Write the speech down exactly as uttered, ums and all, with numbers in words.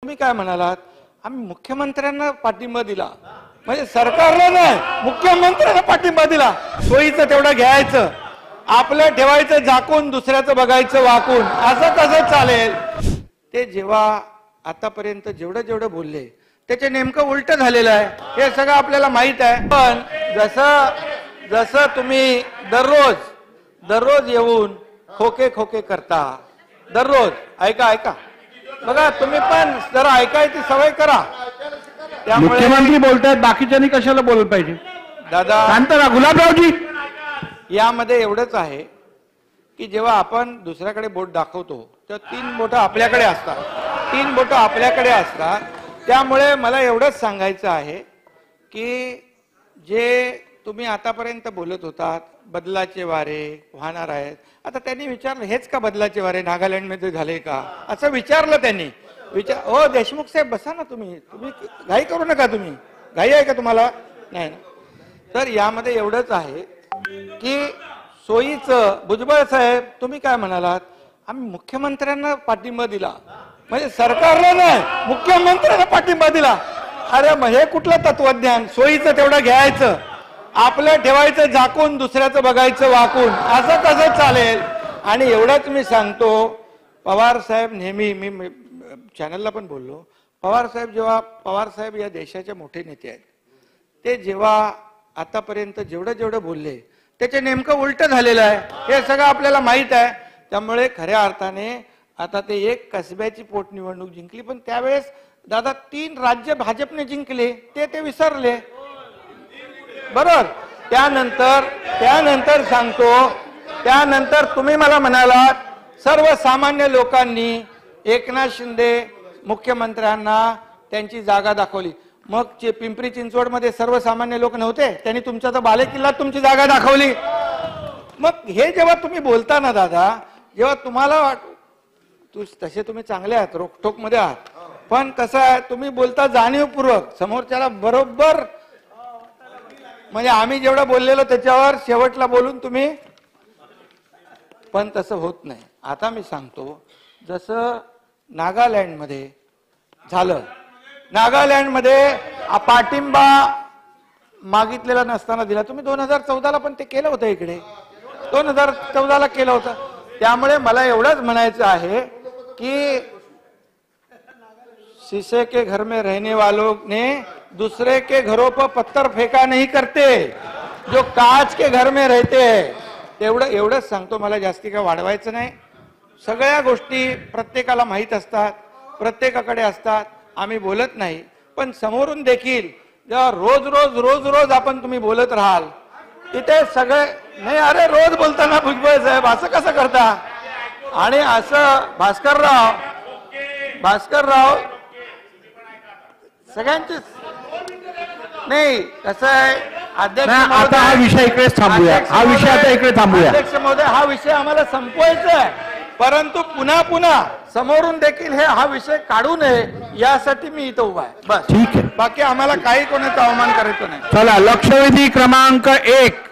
तुम्ही काय म्हणालात? आम्ही मुख्यमंत्र्यांना पाठिंबा दिला, म्हणजे सरकारला नाही मुख्यमंत्र्यांना पाठिंबा दिला. सोयीचं तेवढं घ्यायचं, आपलं ठेवायचं झाकून, दुसऱ्याचं बघायचं वाकून, असं कसं चालेल? ते जेव्हा आतापर्यंत जेवढं जेवढं बोलले त्याचे नेमकं उलट झालेलं आहे, हे सगळं आपल्याला माहित आहे. पण जसं जसं तुम्ही दररोज दररोज येऊन खोके खोके करता, दररोज ऐका ऐका बघा, तुम्ही पण जरा ऐकायची सवय करा. मुख्यमंत्री बोलतायत, बाकीच्यांनी कशाला बोललं पाहिजे? दादा शांत राहा गुलाबरावजी. यामध्ये एवढंच आहे की जेव्हा आपण दुसऱ्याकडे बोट दाखवतो तेव्हा तीन बोटं आपल्याकडे असतात, तीन बोटं आपल्याकडे असतात. त्यामुळे मला एवढंच सांगायचं आहे की जे तुम्ही आतापर्यंत बोलत होतात बदलाचे वारे वाहणार आहेत, आता त्यांनी विचारलं हेच का बदलाचे वारे नागालँडमध्ये झाले का, असं विचारलं त्यांनी. विचार हो देशमुख साहेब बसा ना, तुम्ही तुम्ही घाई करू नका. तुम्ही घाई आहे का तुम्हाला? नाही ना. तर यामध्ये एवढंच आहे की सोयीचं भुजबळ साहेब तुम्ही काय म्हणालात? आम्ही मुख्यमंत्र्यांना पाठिंबा दिला, म्हणजे सरकारला नाही मुख्यमंत्र्यांना पाठिंबा दिला. अरे मग हे कुठलं तत्वज्ञान? सोयीचं तेवढं घ्यायचं, आपलं ठेवायचं झाकून, दुसऱ्याचं बघायचं वाकून, असं कसं चालेल? आणि एवढंच मी सांगतो, पवार साहेब नेहमी, मी चॅनलला पण बोललो, पवार साहेब जेव्हा पवार साहेब या देशाचे मोठे नेते आहेत, ते जेव्हा आतापर्यंत जेवढं जेवढं बोलले त्याचे नेमकं उलट झालेलं आहे, हे सगळं आपल्याला माहित आहे. त्यामुळे खऱ्या अर्थाने आता ते एक कसब्याची पोटनिवडणूक जिंकली, पण त्यावेळेस दादा तीन राज्य भाजपने जिंकले, ते ते विसरले. बरोबर. त्यानंतर त्यानंतर सांगतो, त्यानंतर तुम्ही मला म्हणालात सर्वसामान्य लोकांनी एकनाथ शिंदे मुख्यमंत्र्यांना त्यांची जागा दाखवली. मग जे पिंपरी चिंचवड मध्ये सर्वसामान्य लोक नव्हते, त्यांनी तुमच्या तर बालेकिल्ल्यात तुमची जागा दाखवली. मग हे जेव्हा तुम्ही बोलता ना दादा, जेव्हा तुम्हाला वाट तू तसे तुम्ही चांगले आहात, रोखठोक मध्ये आहात, पण कसं आहे तुम्ही बोलता जाणीवपूर्वक समोरच्याला बरोबर, म्हणजे आम्ही जेवढं बोललेलो त्याच्यावर शेवटला बोलून तुम्ही, पण तसं होत नाही. आता मी सांगतो, जसं नागालँडमध्ये झालं, नागालँडमध्ये पाठिंबा मागितलेला नसताना दिला. तुम्ही दोन हजार चौदाला पण ते केलं होतं, इकडे दोन हजार चौदाला केलं होतं. त्यामुळे मला एवढंच म्हणायचं आहे कि शीशे के घर में रहने वालों ने दूसरे के घरों पर पत्थर फेंका नहीं करते, जो कांच के घर में रहते हैं. तेवढं एवढंच सांगतो, मला जास्ती काय वाढवायचं नाही. सगळ्या गोष्टी प्रत्येकाला माहीत असतात, प्रत्येकाकडे असतात, आम्ही बोलत नाही. पण समोरून देखील जेव्हा रोज रोज रोज रोज आपण तुम्ही बोलत राहाल, तिथे सगळे नाही, अरे रोज बोलताना भुजबळ साहेब असं कसं करता? आणि असं भास्करराव भास्करराव सगळ्यांचे नाही, कसं आहे अध्यक्ष आता हा विषय इकडेच थांबूया, हा विषय आता इकडे थांबूया. अध्यक्ष महोदय, हा विषय आम्हाला संपवायचा आहे, परंतु पुन्हा पुन्हा समोरून देखील हे हा विषय काढू नये यासाठी मी इथं उभा आहे. बस ठीक आहे, बाकी आम्हाला काही कोणाचा अवमान करायचं नाही. चला, लक्षवेधी क्रमांक एक.